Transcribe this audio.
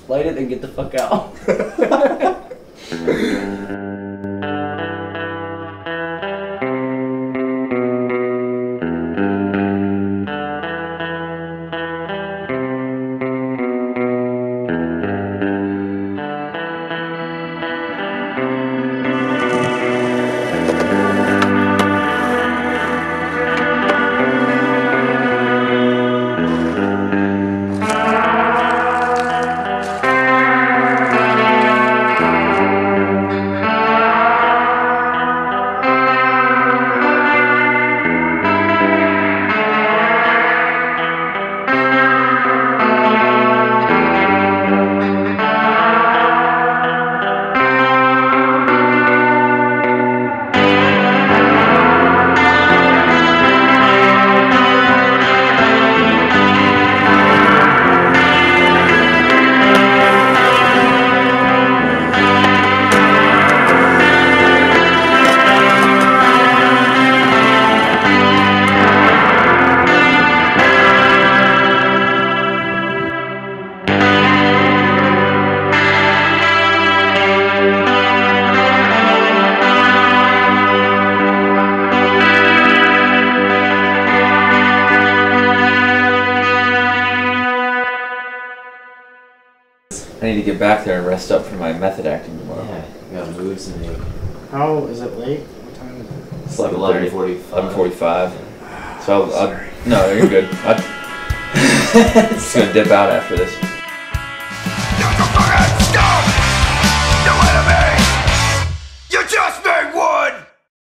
light it, and get the fuck out. I need to get back there and rest up for my method acting tomorrow. Yeah, you got moves to make. How is it late? What time is it? It's like 11:45. 11:45. So Sorry. no, you're good. I'm just gonna dip out after this.